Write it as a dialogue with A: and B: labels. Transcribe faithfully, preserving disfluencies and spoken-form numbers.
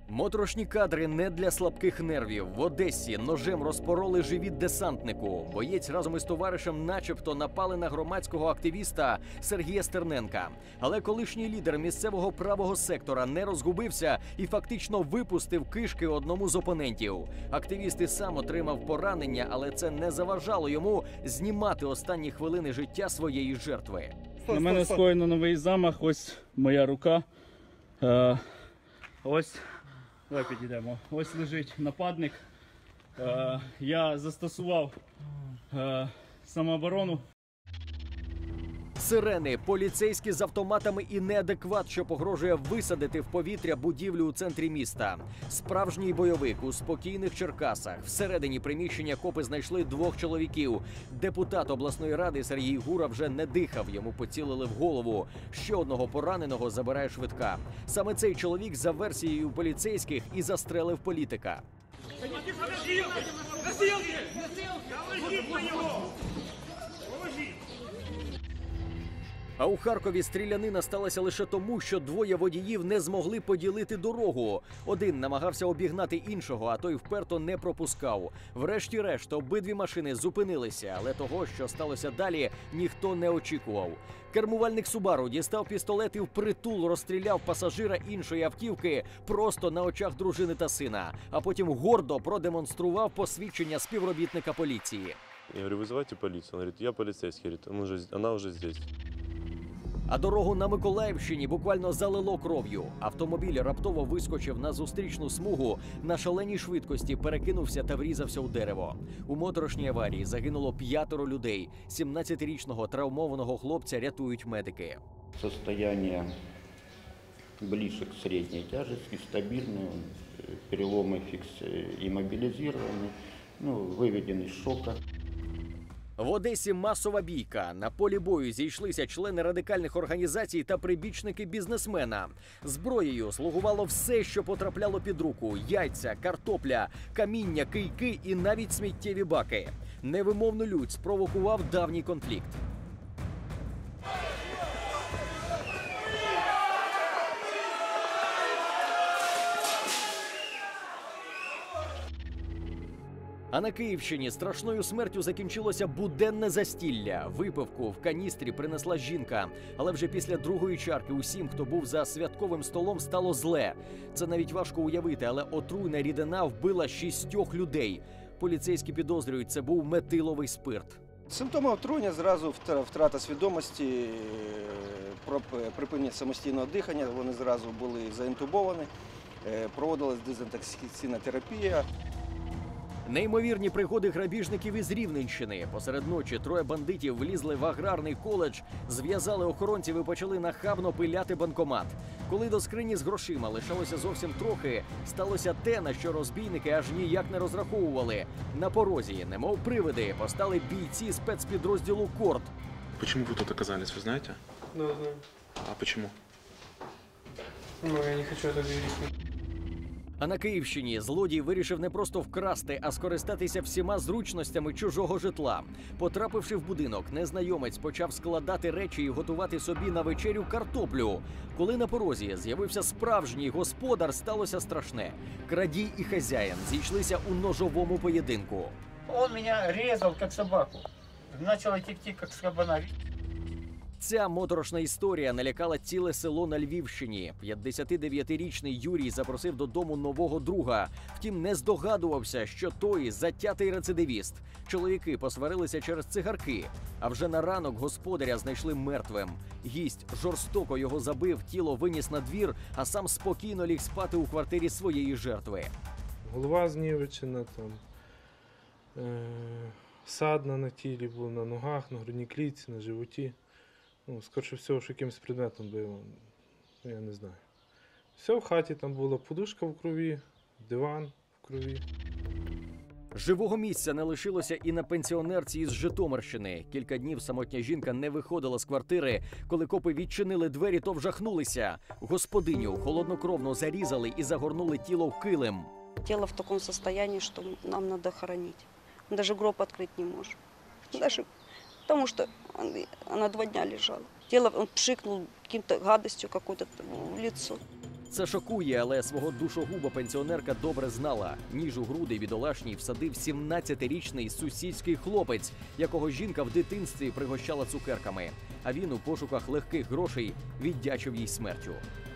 A: Моторошні кадри не для слабких нервів. В Одесі ножем розпороли живіт десантнику. Боєць разом із товаришем начебто напали на громадського активіста Сергія Стерненка. Але колишній лідер місцевого правого сектора не розгубився і фактично випустив кишки одному з опонентів. Активіст і сам отримав поранення, але це не заважало йому знімати останні хвилини життя своєї жертви.
B: На мене скоєно новий замах, ось моя рука. Е, ось, давай підійдемо. Ось лежить нападник. Е, я застосував е, самооборону.
A: Сирени, поліцейські з автоматами і неадекват, що погрожує висадити в повітря будівлю у центрі міста. Справжній бойовик у спокійних Черкасах. Всередині приміщення копи знайшли двох чоловіків. Депутат обласної ради Сергій Гура вже не дихав, йому поцілили в голову. Ще одного пораненого забирає швидка. Саме цей чоловік, за версією поліцейських, і застрелив політика. А у Харкові стрілянина сталася лише тому, що двоє водіїв не змогли поділити дорогу. Один намагався обігнати іншого, а той вперто не пропускав. Врешті-решт, обидві машини зупинилися, але того, що сталося далі, ніхто не очікував. Кермувальник Субару дістав пістолет і впритул розстріляв пасажира іншої автівки просто на очах дружини та сина, а потім гордо продемонстрував посвідчення співробітника поліції.
C: Я говорю, вызывайте полицию. Он говорит, я полицейский. Говорит, он уже, она уже здесь.
A: А дорогу на Миколаївщині буквально залило кров'ю. Автомобіль раптово вискочив на зустрічну смугу, на шаленій швидкості перекинувся та врізався у дерево. У моторошній аварії загинуло п'ятеро людей. сімнадцятирічного травмованого хлопця рятують медики.
D: Состояние ближе к средней тяжести, стабильное, переломы фикс иммобилизированы, ну, выведены из шока.
A: В Одесі масова бійка. На полі бою зійшлися члени радикальних організацій та прибічники бізнесмена. Зброєю слугувало все, що потрапляло під руку – яйця, картопля, каміння, кийки і навіть сміттєві баки. Невимовну лють спровокував давній конфлікт. А на Київщині страшною смертю закінчилося буденне застілля. Випивку в каністрі принесла жінка. Але вже після другої чарки усім, хто був за святковим столом, стало зле. Це навіть важко уявити, але отруйна рідина вбила шістьох людей. Поліцейські підозрюють, це був метиловий спирт.
E: Симптоми отруєння зразу втрата свідомості, припинення самостійного дихання, вони зразу були заінтубовані, проводилась дезінтоксикаційна терапія.
A: Неймовірні пригоди грабіжників із Рівненщини. Посеред ночі троє бандитів влізли в аграрний коледж, зв'язали охоронців і почали нахабно пиляти банкомат. Коли до скрині з грошима лишалося зовсім трохи, сталося те, на що розбійники аж ніяк не розраховували. На порозі, немов привиди, постали бійці спецпідрозділу «Корд».
F: Почему вы тут оказались, вы знаете?
G: Да, знаю.
F: А почему?
G: Ну, я не хочу это говорить.
A: А на Київщині злодій вирішив не просто вкрасти, а скористатися всіма зручностями чужого житла. Потрапивши в будинок, незнайомець почав складати речі і готувати собі на вечерю картоплю. Коли на порозі з'явився справжній господар, сталося страшне. Крадій і хазяїн зійшлися у ножовому поєдинку.
H: Он меня резал, как собаку. Начало текти, как с кабана.
A: Ця моторошна історія налякала ціле село на Львівщині. п'ятдесятидев'ятирічний Юрій запросив додому нового друга. Втім, не здогадувався, що той затятий рецидивіст. Чоловіки посварилися через цигарки. А вже на ранок господаря знайшли мертвим. Гість жорстоко його забив, тіло виніс на двір, а сам спокійно ліг спати у квартирі своєї жертви.
G: Голова знівечена, там, е- садна на тілі була, на ногах, на грудній клітці, на животі. Ну, скоріше всього, що якимось предметом було, я не знаю. Все в хаті, там була подушка в крові, диван в крові.
A: Живого місця не лишилося і на пенсіонерці із Житомирщини. Кілька днів самотня жінка не виходила з квартири. Коли копи відчинили двері, то вжахнулися. Господиню холоднокровно зарізали і загорнули тіло в килим.
I: Тіло в такому стані, що нам треба хоронити. Ми навіть гроб відкрити не можемо. Даже потому что она два дня лежала. Тело, он пшикнул каким-то гадостью какой-то в лицо.
A: Це шокує, але свого душогуба пенсіонерка добре знала. Ніж у груди бідолашній всадив сімнадцятирічний сусідський хлопець, якого жінка в дитинстві пригощала цукерками. А він у пошуках легких грошей віддячив їй смертю.